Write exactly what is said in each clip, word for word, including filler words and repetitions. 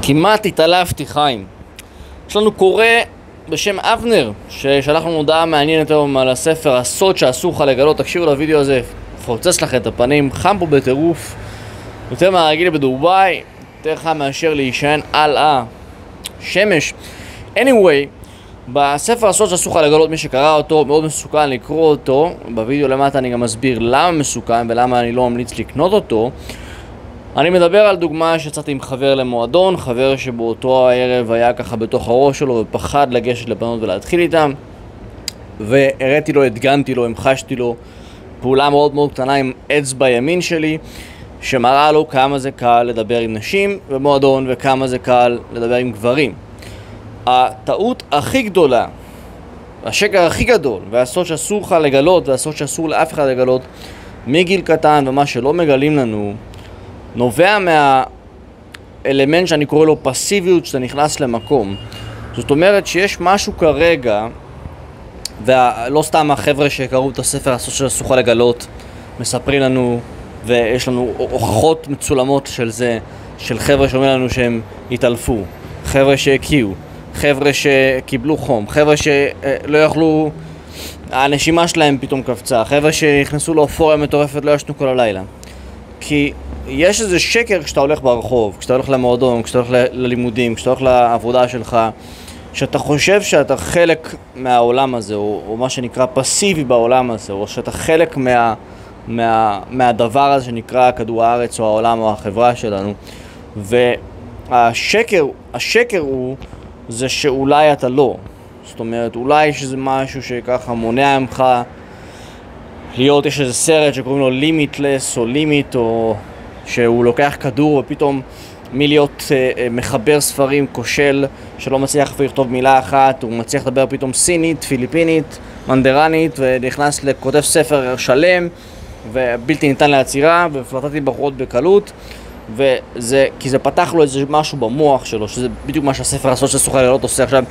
כמעט התעלפתי, חיים. יש לנו קורא בשם אבנר, ששלח לנו הודעה מעניינת היום על הספר הסוד שאסור לך לגלות. תקשיבו לוידאו הזה, פורצץ לכם את הפנים, חם פה בטירוף, יותר מהרגיל בדובאי, יותר חם מאשר להישען על השמש. anyway, בספר הסוד שאסור לך לגלות, מי שקרא אותו, מאוד מסוכן לקרוא אותו. בוידאו למטה אני גם מסביר למה מסוכן ולמה אני לא ממליץ לקנות אותו. אני מדבר על דוגמה שיצאתי עם חבר למועדון, חבר שבאותו הערב היה ככה בתוך הראש שלו ופחד לגשת לבנות ולהתחיל איתם, והראיתי לו, הדגנתי לו, המחשתי לו פעולה מאוד מאוד קטנה עם אצבע ימין שלי, שמראה לו כמה זה קל לדבר עם נשים במועדון וכמה זה קל לדבר עם גברים. הטעות הכי גדולה, השקר הכי גדול, והסוד שאסור לך לגלות, והסוד שאסור לאף אחד לגלות מגיל קטן, ומה שלא מגלים לנו, נובע מהאלמנט שאני קורא לו פסיביות, שאתה נכנס למקום. זאת אומרת שיש משהו כרגע, ולא סתם החבר'ה שקראו את הספר הסוד שאסור לך לגלות מספרים לנו, ויש לנו הוכחות מצולמות של זה, של חבר'ה שאומרים לנו שהם התעלפו, חבר'ה שהקיעו, חבר'ה שקיבלו חום, חבר'ה שלא יכלו, הנשימה שלהם פתאום קפצה, חבר'ה שנכנסו לאופוריה מטורפת, לא ישנו כל הלילה. כי יש איזה שקר כשאתה הולך ברחוב, כשאתה הולך למועדון, כשאתה הולך ללימודים, כשאתה הולך לעבודה שלך, שאתה חושב שאתה חלק מהעולם הזה, או, או מה שנקרא פסיבי בעולם הזה, או שאתה חלק מה, מה, מהדבר הזה שנקרא כדור הארץ או העולם או החברה שלנו. והשקר, השקר הוא זה שאולי אתה לא. זאת אומרת, אולי יש איזה משהו שככה מונע ממך להיות, יש איזה סרט שקוראים לו לימיטלס או לימיט, או שהוא לוקח כדור ופתאום מלהיות אה, מחבר ספרים כושל שלא מצליח אפילו לכתוב מילה אחת, הוא מצליח לדבר פתאום סינית, פיליפינית, מנדרנית, ונכנס לכותב ספר שלם ובלתי ניתן לעצירה, ופלטתי בחורות בקלות, וזה, כי זה פתח לו איזה משהו במוח שלו, שזה בדיוק מה שהספר הסוד שאסור לך לגלות עושה. עכשיו,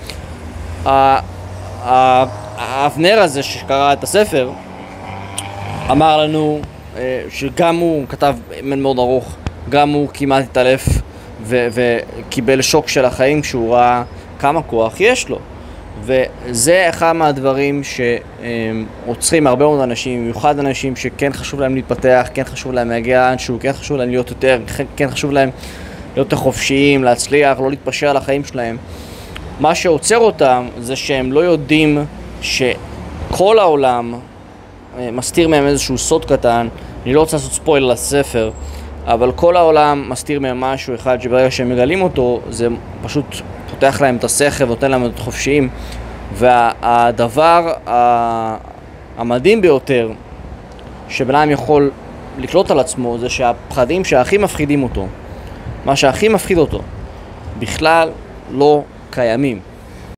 האבנר הזה שקרא את הספר אמר לנו שגם הוא כתב מן מאוד ארוך, גם הוא כמעט התעלף ו- וקיבל שוק של החיים כשהוא ראה כמה כוח יש לו. וזה אחד מהדברים שעוצרים הרבה מאוד אנשים, במיוחד אנשים שכן חשוב להם להתפתח, כן חשוב להם להגיע לאנשהו, כן חשוב להם להיות יותר, כן חשוב להם להיות חופשיים, להצליח, לא להתפשר על החיים שלהם. מה שעוצר אותם זה שהם לא יודעים שכל העולם מסתיר מהם איזשהו סוד קטן. אני לא רוצה לעשות ספוילר לספר, אבל כל העולם מסתיר מהם משהו אחד שברגע שהם מגלים אותו, זה פשוט פותח להם את השכל ונותן להם את חופשיים. והדבר המדהים ביותר שבן אדם יכול לקלוט על עצמו זה שהפחדים שהכי מפחידים אותו, מה שהכי מפחיד אותו, בכלל לא קיימים.